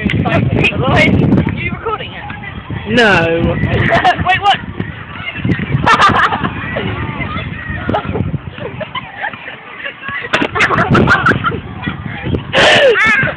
too exciting. Are you recording it? No. Wait, what? Ah!